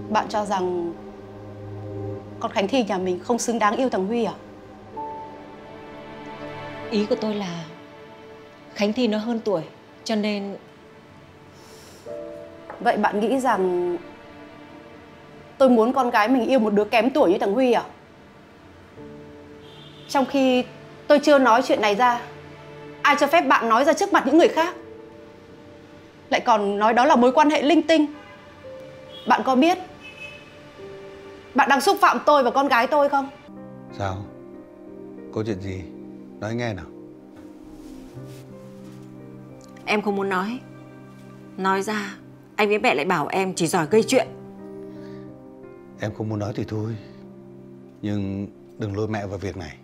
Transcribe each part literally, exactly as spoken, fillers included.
Bạn cho rằng con Khánh Thi nhà mình không xứng đáng yêu thằng Huy à? Ý của tôi là Khánh Thi nó hơn tuổi, cho nên... Vậy bạn nghĩ rằng tôi muốn con gái mình yêu một đứa kém tuổi như thằng Huy à? Trong khi tôi chưa nói chuyện này ra, ai cho phép bạn nói ra trước mặt những người khác? Lại còn nói đó là mối quan hệ linh tinh. Bạn có biết bạn đang xúc phạm tôi và con gái tôi không? Sao? Có chuyện gì? Nói nghe nào. Em không muốn nói. Nói ra anh với mẹ lại bảo em chỉ giỏi gây chuyện. Em không muốn nói thì thôi, nhưng đừng lôi mẹ vào việc này.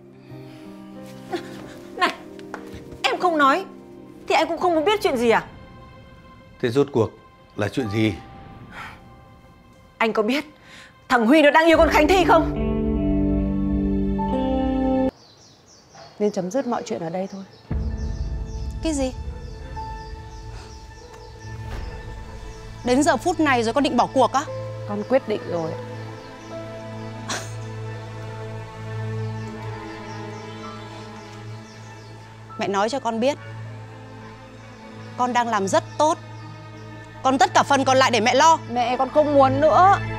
Này, em không nói thì anh cũng không muốn biết chuyện gì à? Thế rốt cuộc là chuyện gì? Anh có biết thằng Huy nó đang yêu con Khánh Thi không? Nên chấm dứt mọi chuyện ở đây thôi. Cái gì? Đến giờ phút này rồi con định bỏ cuộc á? Con quyết định rồi. Mẹ nói cho con biết, con đang làm rất tốt. Còn tất cả phần còn lại để mẹ lo. Mẹ, con không muốn nữa.